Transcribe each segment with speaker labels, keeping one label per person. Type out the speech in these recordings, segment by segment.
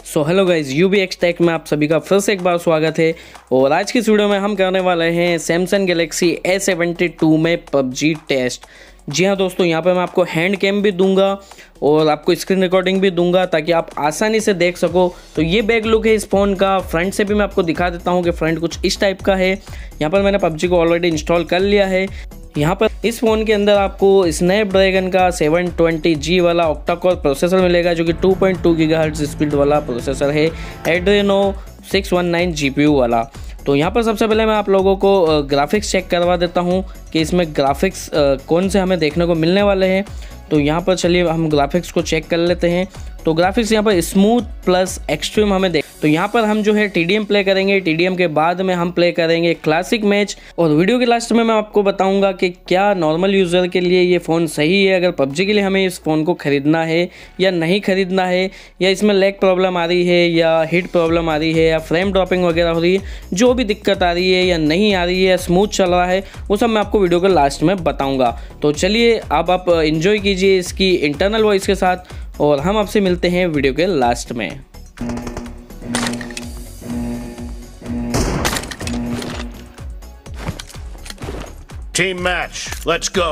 Speaker 1: सो hello guys, UBX tech में आप सभी का फिर से एक बार स्वागत है। और आज की इस वीडियो में हम करने वाले हैं सैमसंग गैलेक्सी A72 में PUBG टेस्ट। जी हाँ दोस्तों, यहाँ पे मैं आपको हैंड कैम भी दूंगा और आपको स्क्रीन रिकॉर्डिंग भी दूंगा ताकि आप आसानी से देख सको। तो ये बैक लुक है इस फ़ोन का। फ्रंट से भी मैं आपको दिखा देता हूँ कि फ्रंट कुछ इस टाइप का है। यहाँ पर मैंने PUBG को ऑलरेडी इंस्टॉल कर लिया है। यहाँ पर इस फ़ोन के अंदर आपको स्नैपड्रैगन का 720G वाला ऑक्टा कोर प्रोसेसर मिलेगा, जो कि 2.2 GHz स्पीड वाला प्रोसेसर है। एड्रेनो 619 GPU वाला। तो यहाँ पर सबसे पहले मैं आप लोगों को ग्राफिक्स चेक करवा देता हूँ कि इसमें ग्राफिक्स कौन से हमें देखने को मिलने वाले हैं। तो यहाँ पर चलिए हम ग्राफिक्स को चेक कर लेते हैं। तो ग्राफिक्स यहाँ पर स्मूथ प्लस एक्सट्रीम हमें देख। तो यहाँ पर हम जो है TDM प्ले करेंगे। TDM के बाद में हम प्ले करेंगे क्लासिक मैच। और वीडियो के लास्ट में मैं आपको बताऊंगा कि क्या नॉर्मल यूज़र के लिए ये फ़ोन सही है, अगर PUBG के लिए हमें इस फ़ोन को ख़रीदना है या नहीं ख़रीदना है, या इसमें लैग प्रॉब्लम आ रही है या हीट प्रॉब्लम आ रही है या फ्रेम ड्रॉपिंग वगैरह हो रही है, जो भी दिक्कत आ रही है या नहीं आ रही है या स्मूथ चल रहा है, वो सब मैं आपको वीडियो के लास्ट में बताऊँगा। तो चलिए अब आप इन्जॉय कीजिए इसकी इंटरनल वॉइस के साथ और हम आपसे मिलते हैं वीडियो के लास्ट में।
Speaker 2: Team match, let's go.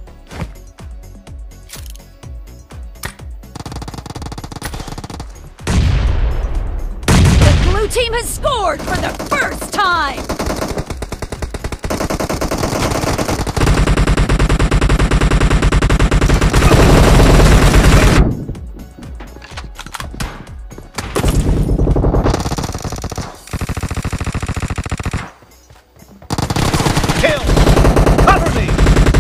Speaker 3: The blue team has scored for the first time!
Speaker 2: Kill! Cover me!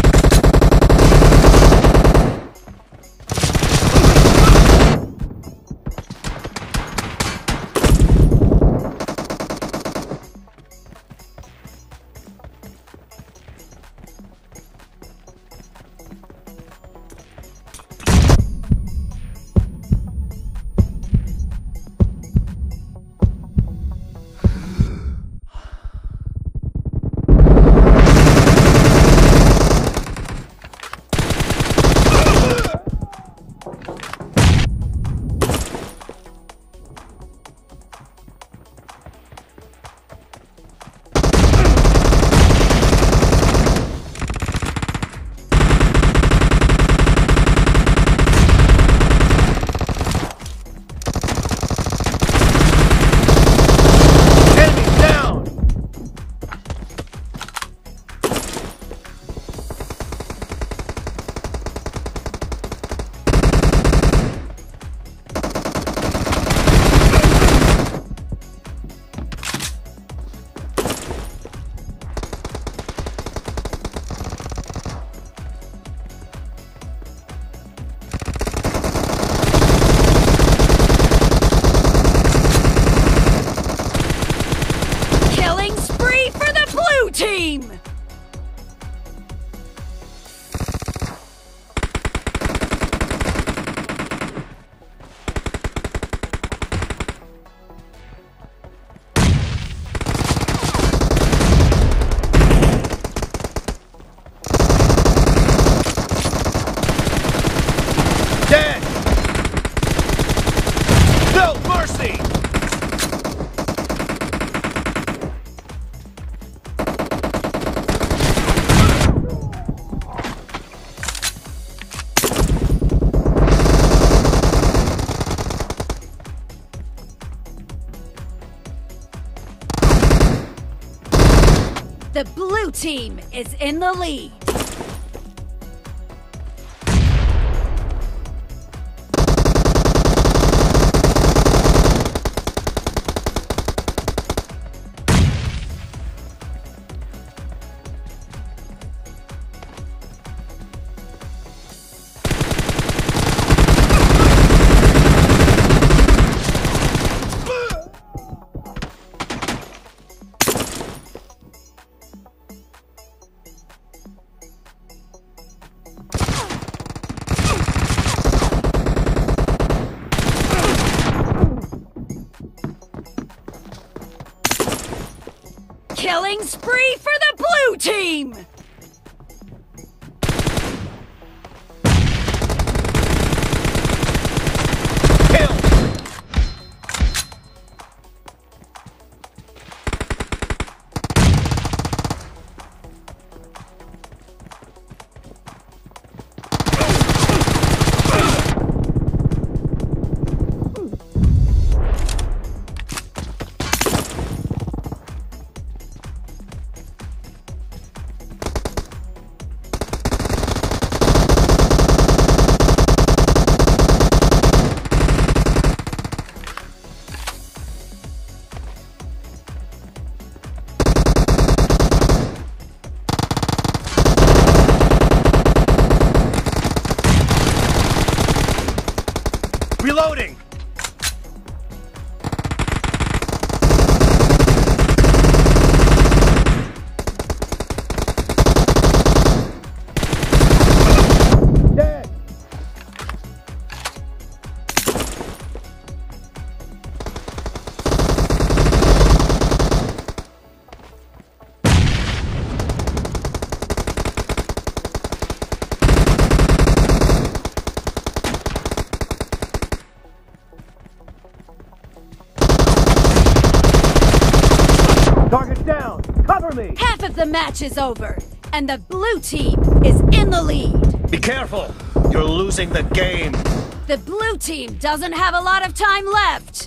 Speaker 3: Killing spree for the blue team!
Speaker 2: Dead! No mercy!
Speaker 3: The blue team is in the lead. Killing spree for the blue team!
Speaker 2: Kill! Target down. Cover me.
Speaker 3: Half of the match is over, and the blue team is in the lead.
Speaker 2: Be careful. You're losing the game.
Speaker 3: The blue team doesn't have a lot of time left.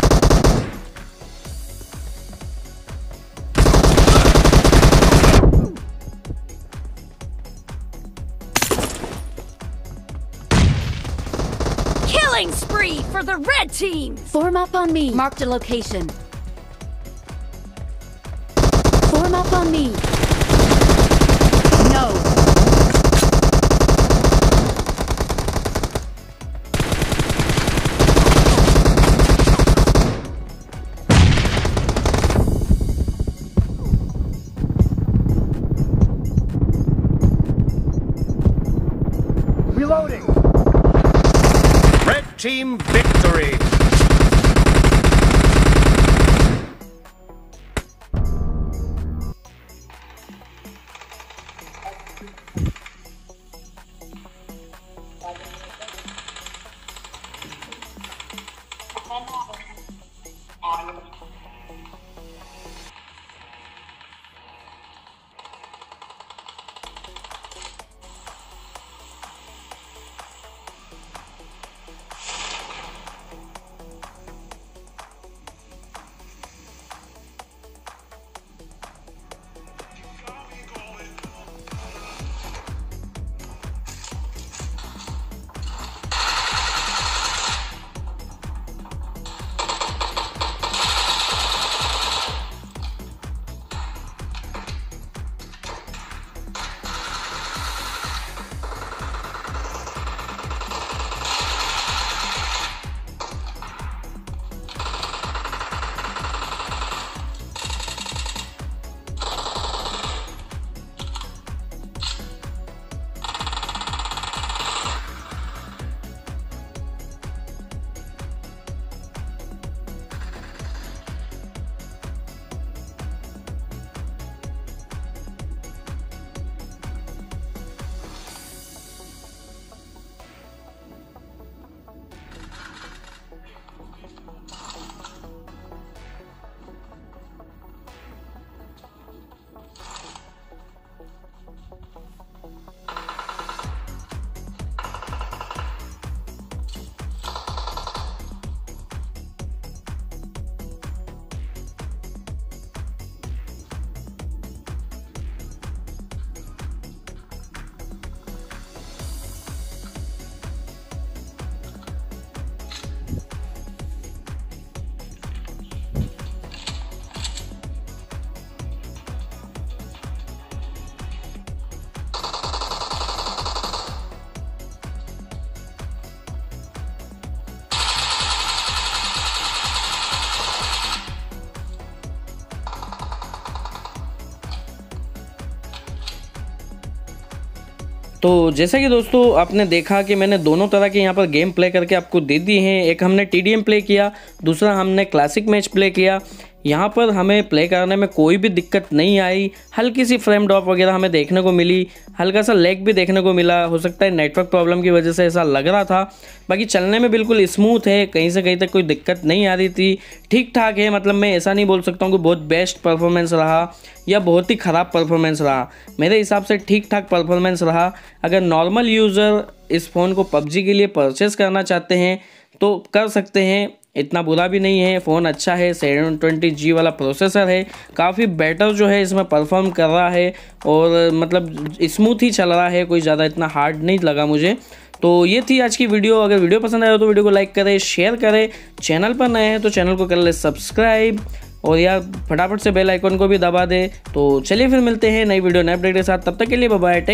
Speaker 3: Killing spree for the red team.
Speaker 4: Form up on me. Marked a location. Form up on me. No.
Speaker 2: Reloading. Red team victory.
Speaker 1: तो जैसा कि दोस्तों आपने देखा कि मैंने दोनों तरह के यहाँ पर गेम प्ले करके आपको दे दिए हैं। एक हमने TDM प्ले किया, दूसरा हमने क्लासिक मैच प्ले किया। यहाँ पर हमें प्ले करने में कोई भी दिक्कत नहीं आई। हल्की सी फ्रेम ड्रॉप वगैरह हमें देखने को मिली, हल्का सा लैग भी देखने को मिला, हो सकता है नेटवर्क प्रॉब्लम की वजह से ऐसा लग रहा था। बाकी चलने में बिल्कुल स्मूथ है, कहीं से कहीं तक कोई दिक्कत नहीं आ रही थी, ठीक ठाक है। मतलब मैं ऐसा नहीं बोल सकता हूँ कि बहुत बेस्ट परफॉर्मेंस रहा या बहुत ही ख़राब परफॉर्मेंस रहा। मेरे हिसाब से ठीक ठाक परफॉर्मेंस रहा। अगर नॉर्मल यूज़र इस फ़ोन को PUBG के लिए परचेज़ करना चाहते हैं तो कर सकते हैं, इतना बुरा भी नहीं है। फ़ोन अच्छा है, 720G वाला प्रोसेसर है, काफ़ी बेटर जो है इसमें परफॉर्म कर रहा है और मतलब स्मूथ ही चल रहा है, कोई ज़्यादा इतना हार्ड नहीं लगा मुझे। तो ये थी आज की वीडियो। अगर वीडियो पसंद आया तो वीडियो को लाइक करें, शेयर करें, चैनल पर नए हैं तो चैनल को कर ले सब्सक्राइब और यार फटाफट से बेल आइकन को भी दबा दे। तो चलिए फिर मिलते हैं नई वीडियो नए अपडेट के साथ, तब तक के लिए बाय बाय।